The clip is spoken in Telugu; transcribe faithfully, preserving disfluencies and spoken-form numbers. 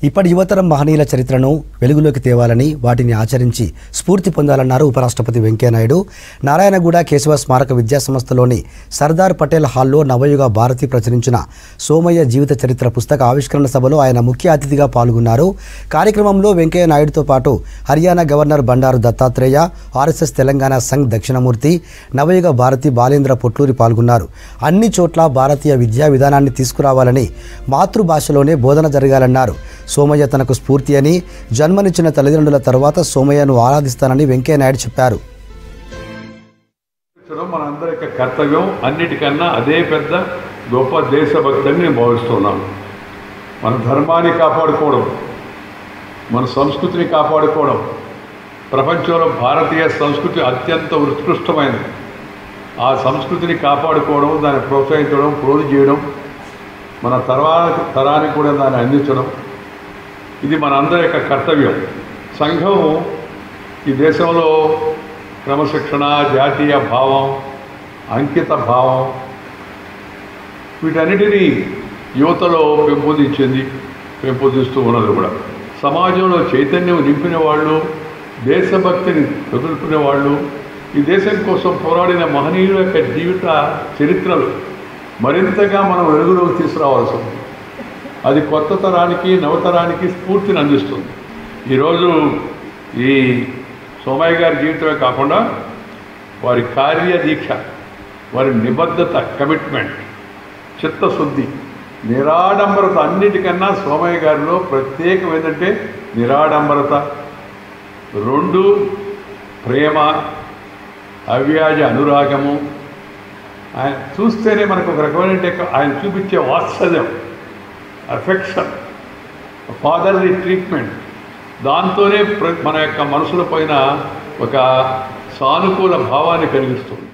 ఇప్పటి యువతరం మహనీయుల చరిత్రను వెలుగులోకి తేవాలని వాటిని ఆచరించి స్ఫూర్తి పొందాలన్నారు ఉపరాష్ట్రపతి వెంకయ్యనాయుడు. నారాయణగూడ కేశవ స్మారక విద్యాసంస్థలోని సర్దార్ పటేల్ హాల్లో నవయుగ భారతి ప్రచురించిన సోమయ్య జీవిత చరిత్ర పుస్తక ఆవిష్కరణ సభలో ఆయన ముఖ్య అతిథిగా పాల్గొన్నారు. కార్యక్రమంలో వెంకయ్యనాయుడుతో పాటు హర్యానా గవర్నర్ బండారు దత్తాత్రేయ, ఆర్ఎస్ఎస్ తెలంగాణ సంఘ్ దక్షిణమూర్తి, నవయుగ భారతి బాలేంద్ర పొట్లూరి పాల్గొన్నారు. అన్ని చోట్ల భారతీయ విద్యా విధానాన్ని తీసుకురావాలని, మాతృభాషలోనే బోధన జరగాలన్నారు. సోమయ్య తనకు స్ఫూర్తి అని, జన్మనిచ్చిన తల్లిదండ్రుల తర్వాత సోమయ్యను ఆరాధిస్తానని వెంకయ్యనాయుడు చెప్పారు. మనందరి కర్తవ్యం, అన్నిటికన్నా అదే పెద్ద గొప్ప దేశభక్తిని నేను భావిస్తున్నాను. మన ధర్మాన్ని కాపాడుకోవడం, మన సంస్కృతిని కాపాడుకోవడం, ప్రపంచంలో భారతీయ సంస్కృతి అత్యంత ఉత్కృష్టమైనది. ఆ సంస్కృతిని కాపాడుకోవడం, దాన్ని ప్రోత్సహించడం, ప్రోధి చేయడం, మన తర్వాత తరానికి కూడా దాన్ని అందించడం, ఇది మనందరి యొక్క కర్తవ్యం. సంఘం ఈ దేశంలో క్రమశిక్షణ, జాతీయ భావం, అంకిత భావం, వీటన్నిటినీ యువతలో పెంపొందించింది, పెంపొందిస్తూ ఉన్నది కూడా. సమాజంలో చైతన్యం నింపిన వాళ్ళు, దేశభక్తిని ఎదుర్కొనే వాళ్ళు, ఈ దేశం కోసం పోరాడిన మహనీయుల యొక్క జీవిత చరిత్రలు మరింతగా మనం వెలుగులోకి తీసుకురావాల్సి ఉంది. అది కొత్త తరానికి, నవతరానికి స్ఫూర్తిని అందిస్తుంది. ఈరోజు ఈ సోమయ్య గారి జీవితమే కాకుండా వారి కార్యదీక్ష, వారి నిబద్ధత, కమిట్మెంట్, చిత్తశుద్ధి, నిరాడంబరత, అన్నిటికన్నా సోమయ్య గారిలో ప్రత్యేకం ఏంటంటే నిరాడంబరత, రెండు ప్రేమ, అవ్యాజ అనురాగము. ఆయన చూస్తేనే మనకు ఒక రకమైన ఆయన చూపించే వాత్సల్యం, అఫెక్షన్, ఫాదర్లీ ట్రీట్మెంట్, దాంతోనే మన యొక్క మనసుల పైన ఒక సానుకూల భావాన్ని కలిగిస్తుంది.